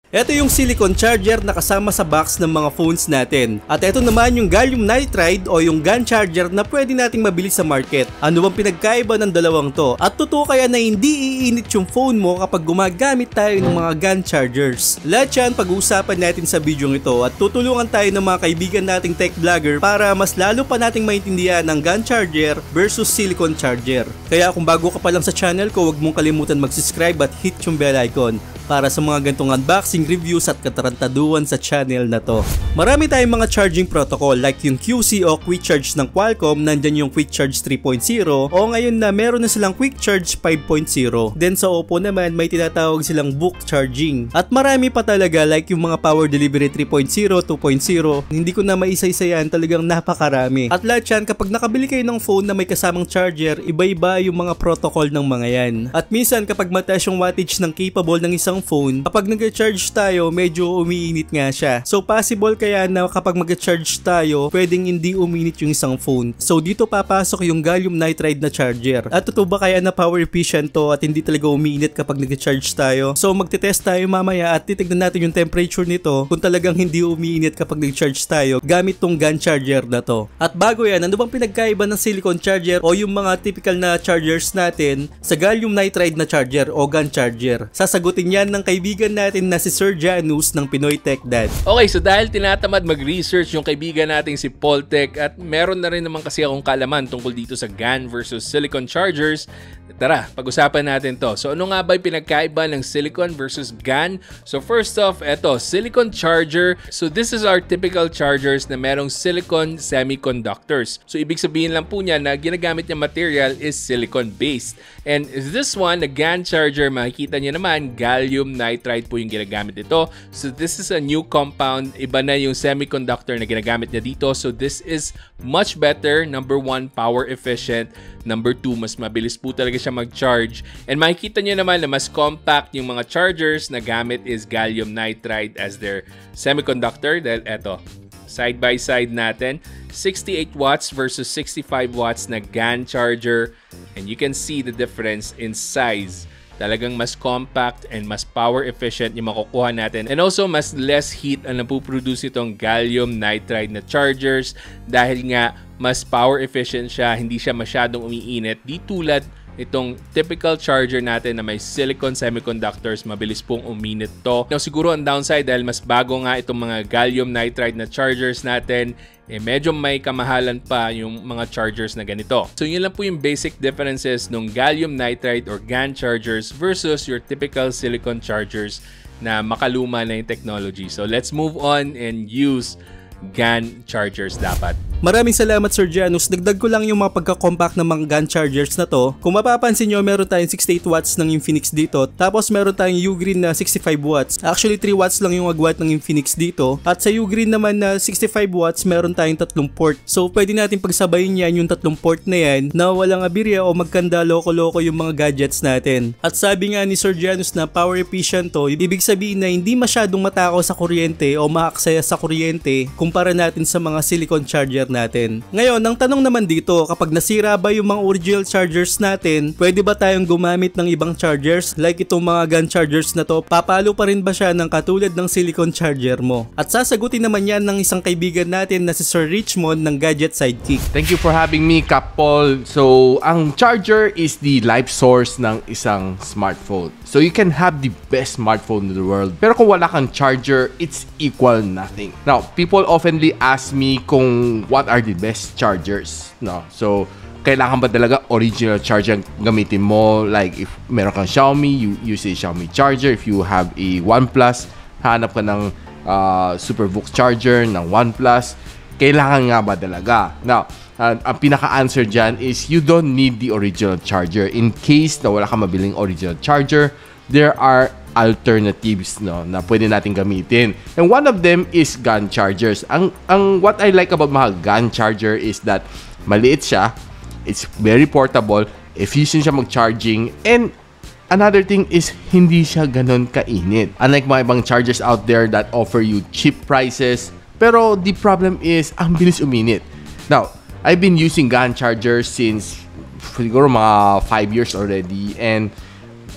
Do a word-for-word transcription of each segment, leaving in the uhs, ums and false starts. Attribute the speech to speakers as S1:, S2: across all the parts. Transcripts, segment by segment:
S1: Ito yung silicone charger na kasama sa box ng mga phones natin. At ito naman yung gallium nitride o yung GaN charger na pwede nating mabili sa market. Ano bang pinagkaiba ng dalawang to? At totoo kaya na hindi iinit yung phone mo kapag gumagamit tayo ng mga GaN chargers? Lahat yan pag-uusapan natin sa video ito at tutulungan tayo ng mga kaibigan nating tech vlogger para mas lalo pa nating maintindihan ang GaN charger versus silicone charger. Kaya kung bago ka pa lang sa channel ko, huwag mong kalimutan mag-subscribe at hit yung bell icon para sa mga gantong unboxing, reviews at katarantaduhan sa channel na to. Marami tayong mga charging protocol like yung Q C o Quick Charge ng Qualcomm, nandyan yung Quick Charge three point oh o ngayon na meron na silang Quick Charge five point oh. Then sa Oppo naman may tinatawag silang book charging. At marami pa talaga like yung mga Power Delivery three point oh, two point oh. Hindi ko na maisa-isa yan, talagang napakarami. At lahat yan kapag nakabili kayo ng phone na may kasamang charger, iba-iba yung mga protocol ng mga yan. At minsan kapag mataas yung wattage ng capable ng isang phone, kapag nag-charge tayo, medyo umiinit nga siya. So possible kaya na kapag mag-charge tayo, pwedeng hindi uminit yung isang phone. So dito papasok yung gallium nitride na charger. At totoo ba kaya na power efficient to at hindi talaga umiinit kapag nag-charge tayo? So magte-test tayo mamaya at titignan natin yung temperature nito kung talagang hindi umiinit kapag nag-charge tayo gamit tong GaN charger na to. At bago yan, ano bang pinagkaiba ng silicone charger o yung mga typical na chargers natin sa gallium nitride na charger o GaN charger? Sasagutin yan ng kaibigan natin na si Sir Janus ng Pinoy Tech Dad.
S2: Okay, so dahil tinatamad mag-research yung kaibigan nating si Poltech at meron na rin naman kasi akong kalaman tungkol dito sa GaN versus silicone chargers, tara, pag-usapan natin to. So ano nga ba yung pinagkaiba ng silicone versus GaN? So first off, eto, silicone charger. So this is our typical chargers na merong silicone semiconductors. So ibig sabihin lang po niya na ginagamit niya material is silicone based. And this one, the GaN charger, makikita niyo naman, gallium nitride po yung ginagamit ito. So this is a new compound. Iba na yung semiconductor na ginagamit niya dito. So this is much better. Number one, power efficient. Number two, mas mabilis po talaga siya mag-charge. And makikita nyo naman na mas compact yung mga chargers na gamit is gallium nitride as their semiconductor. Dahil eto, side by side natin, sixty-eight watts versus sixty-five watts na GaN charger. And you can see the difference in size. Talagang mas compact and mas power efficient yung makukuha natin. And also, mas less heat ang napuproduce itong gallium nitride na chargers dahil nga mas power efficient siya, hindi siya masyadong umiinit. Di tulad itong typical charger natin na may silicone semiconductors, mabilis pong uminit to. Now, siguro ang downside dahil mas bago nga itong mga gallium nitride na chargers natin, eh medyo may kamahalan pa yung mga chargers na ganito. So yun lang po yung basic differences ng gallium nitride or GaN chargers versus your typical silicone chargers na makaluma na yung technology. So let's move on and use GaN chargers dapat.
S1: Maraming salamat Sir Janus. Dagdag ko lang yung mga pagka-compact ng mga GaN chargers na to. Kung mapapansin nyo, meron tayong sixty-eight watts ng Infinix dito. Tapos meron tayong Ugreen na sixty-five watts. Actually three watts lang yung agwat ng Infinix dito. At sa Ugreen naman na sixty-five watts, meron tayong tatlong port. So pwede natin pagsabayin yan yung tatlong port na yan na walang abirya o magkanda loko-loko yung mga gadgets natin. At sabi nga ni Sir Janus na power efficient to, ibig sabihin na hindi masyadong matakaw sa kuryente o maaksaya sa kuryente kumpara natin sa mga silicone charger natin. Ngayon, ang tanong naman dito, kapag nasira ba yung mga original chargers natin, pwede ba tayong gumamit ng ibang chargers like itong mga GaN chargers na to? Papalo pa rin ba siya ng katulad ng silicone charger mo? At sasagutin naman yan ng isang kaibigan natin na si Sir Richmond ng Gadget Sidekick.
S3: Thank you for having me, Kap Paul. So, ang charger is the life source ng isang smartphone. So, you can have the best smartphone in the world. Pero kung wala kang charger, it's equal nothing. Now, people oftenly ask me kung what are the best chargers, no? So, kailangan ba talaga original charger gamitin mo? Like, if meron kang Xiaomi, you use a Xiaomi charger. If you have a OnePlus, hanap ka ng uh, SuperVoox charger ng OnePlus. Kailangan nga ba talaga? Now, uh, ang pinaka-answer dyan is you don't need the original charger. In case na wala kang mabiling original charger, there are alternatives, no, na pwede natin gamitin. And one of them is GaN chargers. Ang, ang what I like about mga GaN charger is that maliit siya, it's very portable, efficient siya mag-charging, and another thing is hindi siya ganun kainit. Unlike mga ibang chargers out there that offer you cheap prices, pero the problem is ang bilis uminit. Now, I've been using GaN chargers since siguro mga five years already, and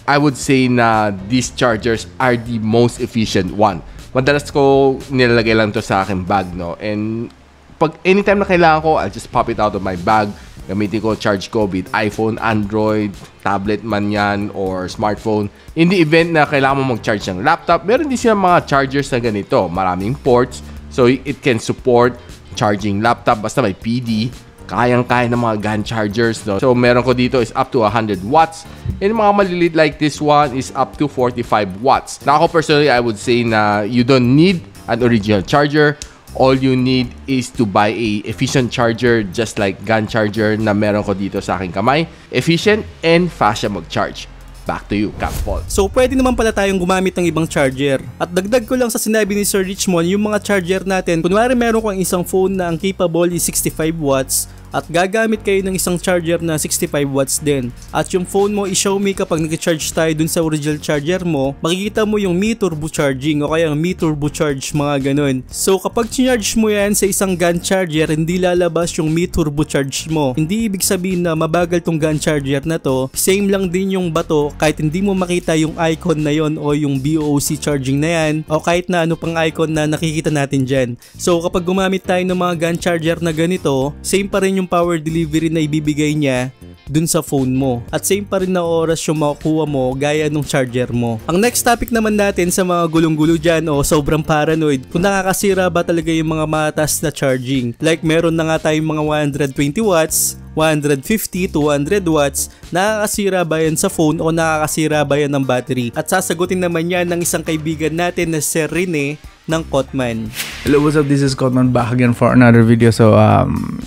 S3: I would say na these chargers are the most efficient one. Madalas ko nilalagay lang to sa aking bag, no? And pag anytime na kailangan ko, I'll just pop it out of my bag. Gamitin ko, charge ko with iPhone, Android, tablet man yan, or smartphone. In the event na kailangan mo mag-charge ng laptop, meron din silang mga chargers na ganito. Maraming ports, so it can support charging laptop. Basta may P D, kayang-kaya ng mga GAN chargers. No? So meron ko dito is up to one hundred watts. And mga maliliit like this one is up to forty-five watts. Na ako personally, I would say na you don't need an original charger. All you need is to buy a efficient charger just like GAN charger na meron ko dito sa aking kamay. Efficient and fast siya mag-charge. Back to you, Cap Paul.
S1: So pwede naman pala tayong gumamit ng ibang charger. At dagdag ko lang sa sinabi ni Sir Richmond, yung mga charger natin, kunwari meron kang isang phone na ang capable is sixty-five watts, at gagamit kayo ng isang charger na sixty-five watts din. At yung phone mo i-Xiaomi, kapag nag-charge tayo dun sa original charger mo, makikita mo yung Mi Turbo Charging o kaya yung Mi Turbo Charge, mga ganun. So kapag charge mo yan sa isang GAN charger, hindi lalabas yung Mi Turbo Charge mo. Hindi ibig sabihin na mabagal tong GAN charger na to. Same lang din yung bato, kahit hindi mo makita yung icon na yon o yung B O C charging na yan, o kahit na ano pang icon na nakikita natin dyan. So kapag gumamit tayo ng mga GAN charger na ganito, same pa rin yung power delivery na ibibigay niya dun sa phone mo. At same pa rin na oras yung makukuha mo gaya nung charger mo. Ang next topic naman natin sa mga gulong-gulo dyan o sobrang paranoid, kung nakakasira ba talaga yung mga mataas na charging. Like meron na nga tayong mga one hundred twenty watts, one hundred fifty, two hundred watts, nakakasira ba yan sa phone o nakakasira ba yan ng battery? At sasagutin naman yan ng isang kaibigan natin na Sir Rene ng Kotman.
S4: Hello, what's up? This is Kotman back again for another video. So, um...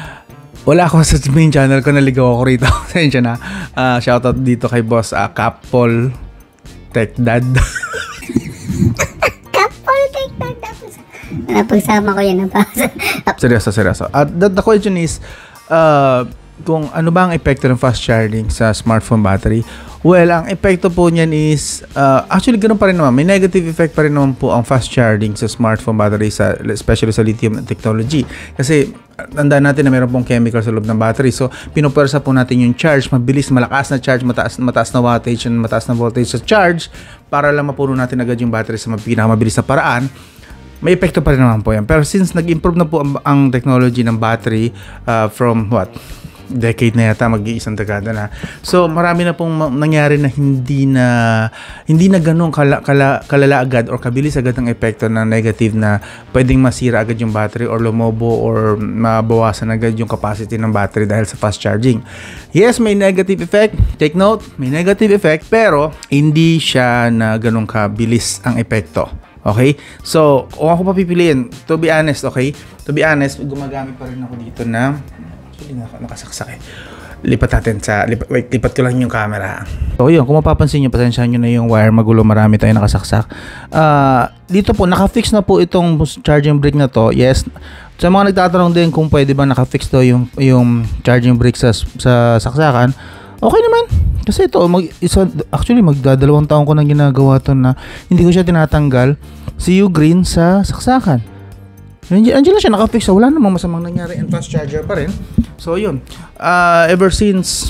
S4: wala ako sa main channel ko, naligaw ako rito. Sensya na. Uh, shoutout dito kay boss uh, Cap Paul Tech Dad.
S5: Cap Paul Tech Dad. Napagsama ko yan.
S4: Seryoso, seryoso. At uh, the question is, uh, kung ano ba ang epekto ng fast charging sa smartphone battery? Well, ang epekto po niyan is, uh, actually ganoon pa rin naman. May negative effect pa rin naman po ang fast charging sa smartphone battery, sa, especially sa lithium technology. Kasi, tandaan natin na meron pong chemical sa loob ng battery. So, pinupwersa po natin yung charge, mabilis, malakas na charge, mataas, mataas na wattage, and mataas na voltage sa charge, para lang mapuno natin agad yung battery sa pinakamabilis na paraan. May epekto pa rin naman po yan. Pero since nag-improve na po ang, ang technology ng battery uh, from what? Decade na yata, mag-iisang dekada na. So, marami na pong nangyari na hindi na hindi na ganun kala, kala, kalala agad or kabilis agad ang epekto ng negative na pwedeng masira agad yung battery or lumobo or mabawasan agad yung capacity ng battery dahil sa fast charging. Yes, may negative effect. Take note, may negative effect, pero hindi siya na ganun kabilis ang epekto. Okay? So, kung ako papipiliin, to be honest, okay? To be honest, gumagamit pa rin ako dito na actually, nakasaksak eh. Lipat natin sa, lipat, wait, lipat ko lang yung camera. So, yun, kung mapapansin nyo, pasensyahan nyo na yung wire, magulo, marami tayo nakasaksak. Uh, dito po, nakafix na po itong charging brick na to. Yes. Sa mga nagtatanong din kung pwede ba nakafix to yung, yung charging brick sa, sa saksakan, okay naman. Kasi ito, mag, isa, actually, magdadalawang taon ko nang ginagawa to na hindi ko siya tinatanggal. Si U-Green sa saksakan. Andiyan lang siya, nakafix. Wala namang masamang nangyari, and fast charger pa rin. So, yun. Uh, ever since...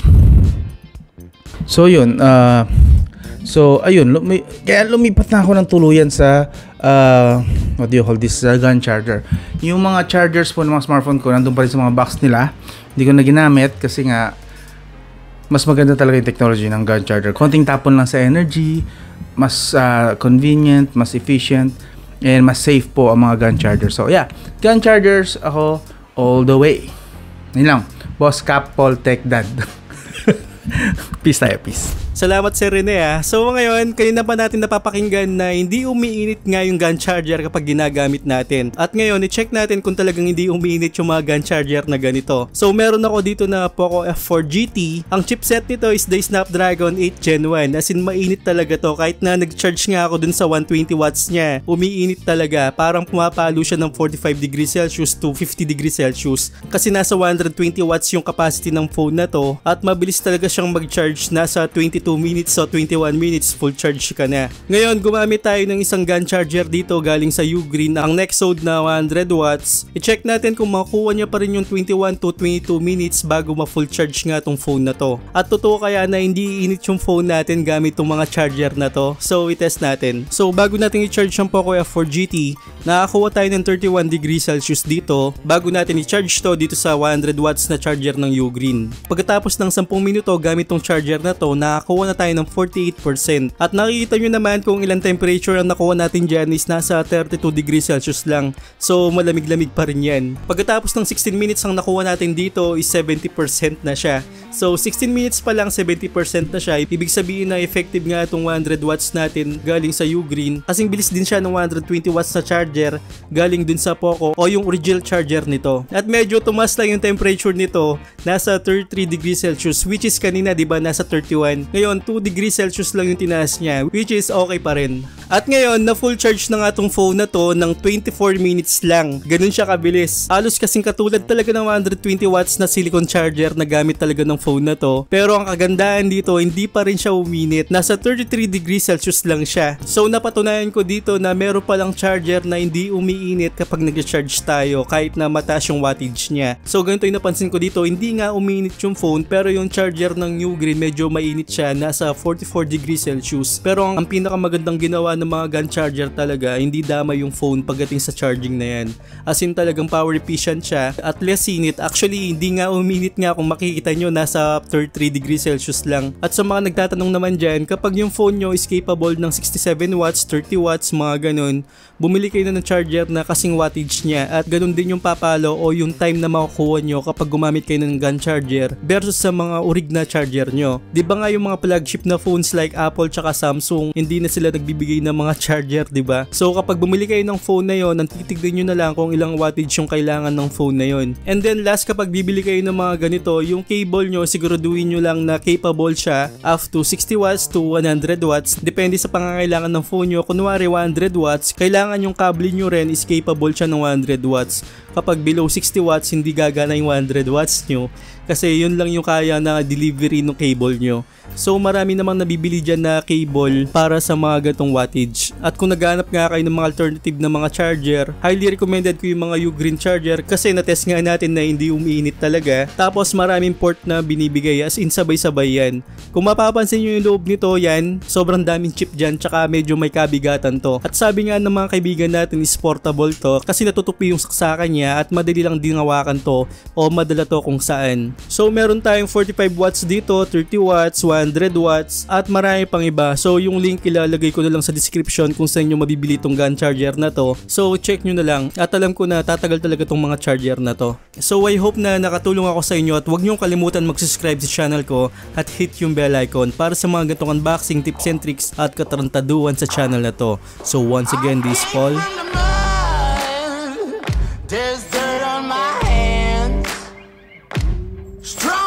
S4: So, yun. Uh, so, ayun. Lumi, kaya lumipat na ako ng tuluyan sa... Uh, what do you call this? Uh, GAN charger. Yung mga chargers po ng mga smartphone ko, nandun pa rin sa mga box nila. Hindi ko na ginamit kasi nga mas maganda talaga yung technology ng GAN charger. Konting tapon lang sa energy, mas uh, convenient, mas efficient, and mas safe po ang mga GAN chargers. So yeah, GAN chargers ako all the way. Yun lang. Boss Cap Paul Tech Dad. Peace tayo, peace.
S1: Salamat Sir Rene ah. So ngayon, kanina pa natin napapakinggan na hindi umiinit nga yung GAN charger kapag ginagamit natin. At ngayon, i-check natin kung talagang hindi umiinit yung mga GAN charger na ganito. So meron ako dito na Poco F four G T. Ang chipset nito is the Snapdragon eight Gen one. As in, mainit talaga to. Kahit na nag-charge nga ako dun sa one hundred twenty watts niya, umiinit talaga. Parang pumapalo siya ng forty-five degrees Celsius to fifty degrees Celsius. Kasi nasa one hundred twenty watts yung capacity ng phone na to. At mabilis talaga siyang mag-charge, nasa twenty twenty-two minutes o twenty-one minutes full charge ka na. Ngayon gumamit tayo ng isang gun charger dito galing sa Ugreen, ang Nexode na one hundred watts. I-check natin kung makuha niya pa rin yung twenty-one to twenty-two minutes bago ma-full charge nga tong phone na to. At totoo kaya na hindi init yung phone natin gamit tong mga charger na to? So i-test natin. So bago natin i-charge ang Poco F four G T, nakakuha tayo ng thirty-one degrees Celsius dito bago natin i-charge to dito sa one hundred watts na charger ng Ugreen. Pagkatapos ng ten minuto gamit tong charger na to, nakakuha na tayo ng forty-eight percent. At nakikita nyo naman kung ilang temperature ang nakuha natin dyan is nasa thirty-two degrees Celsius lang. So malamig-lamig pa rin yan. Pagkatapos ng sixteen minutes ang nakuha natin dito is seventy percent na siya. So sixteen minutes pa lang seventy percent na siya. Ibig sabihin na effective nga itong one hundred watts natin galing sa Ugreen. Kasing bilis din siya ng one hundred twenty watts na charger galing dun sa Poco o yung original charger nito. At medyo tumas lang yung temperature nito, nasa thirty-three degrees Celsius, which is kanina diba nasa thirty-one. Ngayon two degrees Celsius lang yung tinaas niya, which is okay pa rin. At ngayon na full charge na nga tong phone na to ng twenty-four minutes lang. Ganun siya kabilis. Halos kasing katulad talaga ng one hundred twenty watts na silicone charger na gamit talaga ng phone na to. Pero ang kagandahan dito, hindi pa rin siya uminit. Nasa thirty-three degrees Celsius lang siya. So napatunayan ko dito na meron palang charger na hindi umiinit kapag nag-charge tayo kahit na mataas yung wattage niya. So ganito yung napansin ko dito, hindi nga uminit yung phone pero yung charger ng Ugreen medyo mainit siya, nasa forty-four degrees Celsius. Pero ang, ang pinakamagandang ginawa ng mga gun charger talaga, hindi damay yung phone pagdating sa charging na yan. As in talagang power efficient siya at less init. Actually hindi nga uminit nga, kung makikita nyo nasa thirty-three degrees Celsius lang. At sa mga nagtatanong naman dyan, kapag yung phone nyo is capable ng sixty-seven watts, thirty watts, mga ganun, bumili kayo na ng charger na kasing wattage niya at ganun din yung papalo o yung time na makukuha nyo kapag gumamit kayo ng gun charger versus sa mga orig na charger nyo. Diba nga yung mga flagship na phones like Apple tsaka Samsung, hindi na sila nagbibigay ng mga charger, diba? So kapag bumili kayo ng phone na yon, ang titignan nyo na lang kung ilang wattage yung kailangan ng phone na yon. And then last, kapag bibili kayo ng mga ganito, yung cable nyo siguraduhin nyo lang na capable siya up to sixty watts to one hundred watts. Depende sa pangangailangan ng phone nyo. Kunwari one hundred watts, kailangan yung cable nyo rin is capable siya ng one hundred watts. Kapag below sixty watts, hindi gagana yung one hundred watts nyo kasi yun lang yung kaya na delivery ng cable nyo. So marami namang nabibili dyan na cable para sa mga gatong wattage. At kung naghanap nga kayo ng mga alternative na mga charger, highly recommended ko yung mga Ugreen charger kasi natest nga natin na hindi umiinit talaga. Tapos maraming port na binibigay, as in sabay-sabay yan. Kung mapapansin nyo yung loob nito, yan, sobrang daming chip dyan tsaka medyo may kabigatan to. At sabi nga ng mga kaibigan natin is portable to kasi natutupi yung saksakan niya at madali lang din hawakan to o madala to kung saan. So meron tayong forty-five watts dito, thirty watts, one hundred watts at marami pang iba. So yung link ilalagay ko na lang sa description kung saan nyo mabibili itong gun charger na to. So check nyo na lang at alam ko na tatagal talaga itong mga charger na to. So I hope na nakatulong ako sa inyo at huwag nyo kalimutan mag-subscribe sa channel ko at hit yung bell icon para sa mga ganitong unboxing, tips and tricks at katarantaduhan sa channel na to. So once again, this is Paul.
S6: There's dirt on my hands. Strong.